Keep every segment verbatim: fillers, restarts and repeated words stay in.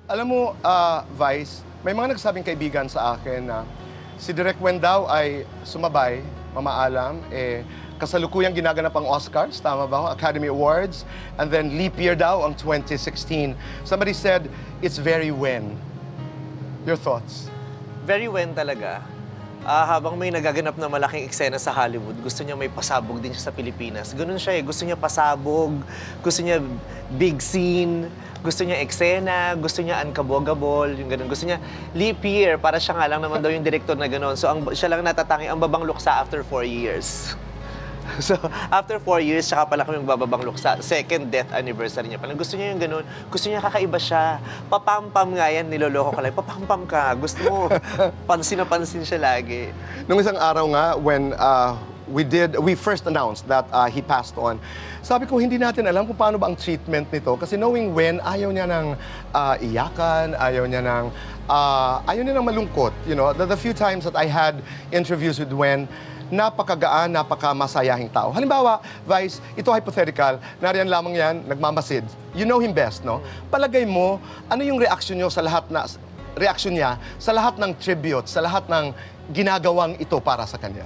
Alam mo, ah, Vice, may mga nagsabing kaibigan sa akin na si Direk Wen daw ay sumabay, mamaalam, eh, kasalukuyang ginaganap ang Oscars, tama ba? Academy Awards, and then leap year daw ang twenty sixteen. Somebody said, it's very Wen. Your thoughts? Very Wen talaga. Ah, habang may nagaganap na malaking eksena sa Hollywood, gusto niya may pasabog din siya sa Pilipinas. Ganun siya eh. Gusto niya pasabog, gusto niya big scene, gusto niya eksena, gusto niya unkabogable, yung ganun. Gusto niya leap year, para siya nga lang naman daw yung director na ganun. So ang, siya lang natatangi ang babang luksa after four years. So, after four years, saka pala kami magbababang luksa. Second death anniversary niya pala. Gusto niya yung ganun. Gusto niya kakaiba siya. Papampam nga yan, niloloko ka lang. Papampam ka. Gusto mo, pansin na pansin siya lagi. Nung isang araw nga, when uh, we did, we first announced that uh, he passed on, sabi ko, hindi natin alam kung paano ba ang treatment nito. Kasi knowing when, ayaw niya ng uh, iyakan, ayaw niya ng, uh, ayaw niya ng malungkot. You know, the, the few times that I had interviews with Wen, napakagaan, napakamasayahing tao. Halimbawa, Vice, ito hypothetical, nariyan lamang yan, nagmamasid. You know him best, no? Palagay mo, ano yung reaction niyo sa lahat na, reaction niya sa lahat ng tribute, sa lahat ng ginagawang ito para sa kanya?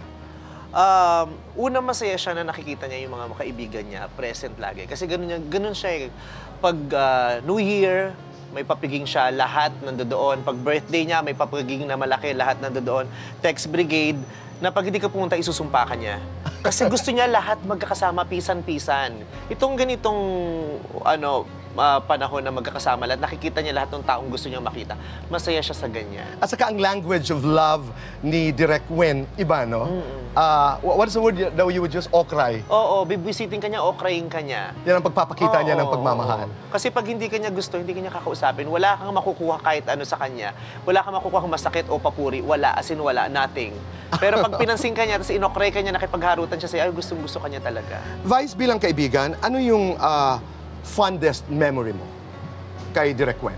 Um, una, masaya siya na nakikita niya yung mga kaibigan niya, present lagi. Kasi ganun, niya, ganun siya eh. Pag uh, New Year, may papiging siya, lahat nandoon. Pag birthday niya, may papiging na malaki, lahat nandoon. Text Brigade, na pag hindi ka pumunta, isusumpa ka niya. Kasi gusto niya lahat magkakasama, pisan-pisan. Itong ganitong ano, uh, panahon na magkakasama, lahat nakikita niya lahat ng taong gusto niyang makita. Masaya siya sa ganyan. At saka ang language of love ni Direk Wen, iba, no? Mm-hmm. uh, what is the word that you would use? Okray. Oo, bibisiting ka niya, okrayin ka niya. Yan ang pagpapakita Oo, niya ng pagmamahal. Kasi pag hindi ka niya gusto, hindi ka niya kakausapin, wala kang makukuha kahit ano sa kanya. Wala kang makukuha masakit o papuri. Wala, as in wala, nothing. Pero pag pinansin ka niya, tapos inokray ka niya, nakipagharutan siya sa'yo, ay gustong-gusto ka niya talaga. Vice, bilang kaibigan, ano yung uh, fondest memory mo kay Direk Wen?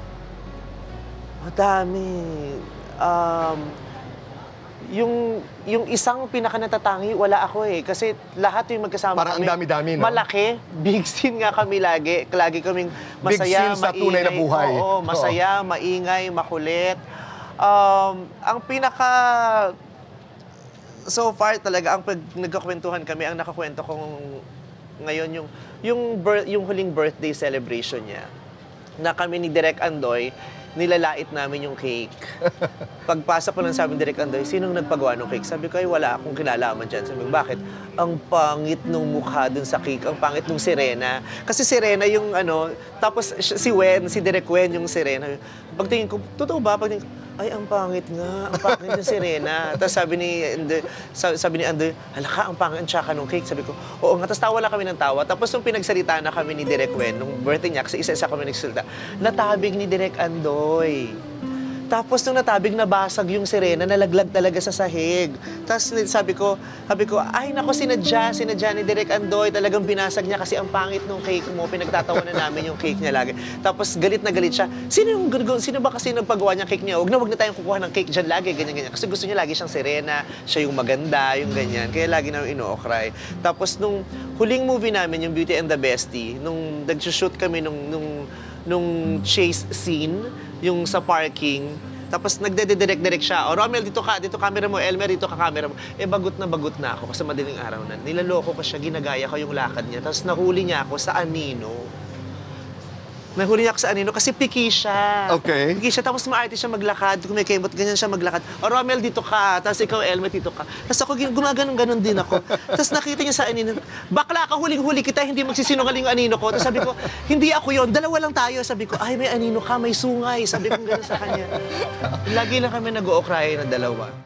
Madami. Um, yung, yung isang pinaka-natatangi, wala ako eh. Kasi lahat yung magkasama Parang kami. ang dami-dami, no? Malaki. Big scene nga kami lagi. Lagi kaming masaya, big scene sa maingay. tunay na buhay. Oo, masaya, Oo. maingay, makulit. Um, ang pinaka... So far talaga, ang pag nagkakwentuhan kami, ang nakakwento kong ngayon yung, yung, birth, yung huling birthday celebration niya, na kami ni Direk Andoy, nilalait namin yung cake. Pagpasa po lang sabi ni Direk Andoy, sinong nagpagawa ng cake? Sabi ko, ay wala akong kinalaman dyan. Sabi ko, bakit? Ang pangit nung mukha dun sa cake, ang pangit nung sirena. Kasi sirena yung ano, tapos si Wen, si Direk Wen yung sirena. Pagtingin ko, totoo ba? Pagtingin ko, ay, ang pangit nga. Ang pangit yung sirena. Tapos sabi ni, sabi ni Andoy, halaka, ang pangit ang tsaka nung cake. Sabi ko, oo nga. Tapos tawa lang kami ng tawa. Tapos nung pinagsalita na kami ni Direk Wen, nung birthday niya, kasi isa-isa kami nagsalita, natabig ni Direk Andoy. Tapos nung natabig, nabasag yung sirena, nalaglag talaga sa sahig. Tapos sabi ko, sabi ko, ay nako, sinadya, sinadya ni Direk Andoy, talagang binasag niya kasi ang pangit nung cake mo, pinagtatawa na namin yung cake niya lagi. Tapos galit na galit siya, sino, yung, sino ba kasi nagpagawa niya cake niya? Huwag na huwag na tayong kukuha ng cake dyan lagi, ganyan-ganyan. Kasi gusto niya lagi siyang sirena, siya yung maganda, yung ganyan. Kaya lagi namin ino-okray. Tapos nung huling movie namin, yung Beauty and the Bestie, nung nag-shoot kami nung, nung, nung chase scene, yung sa parking, tapos nagde-direct-direct siya. O, Romel, dito ka, dito camera mo. Elmer, dito ka camera mo. Eh, bagot na bagot na ako kasi madaling araw na. Nilaloko ko siya, ginagaya ko yung lakad niya. Tapos nahuli niya ako sa anino. Nahuli niya ako sa anino kasi piki siya. Okay. Piki siya, tapos maarte siya maglakad. Kung may kemot, ganyan siya maglakad. O, Romel, dito ka. Tapos ikaw, Elmer, dito ka. Tapos ako, gumaganon-ganon din ako. Tapos nakita niya sa anino, bakla ka, huling-huli kita, hindi magsisinungaling yung anino ko. Tapos sabi ko, hindi ako yon, dalawa lang tayo. Sabi ko, ay, may anino ka, may sungay. Sabi ko gano'n sa kanya. Lagi lang kami nag-ookray na dalawa.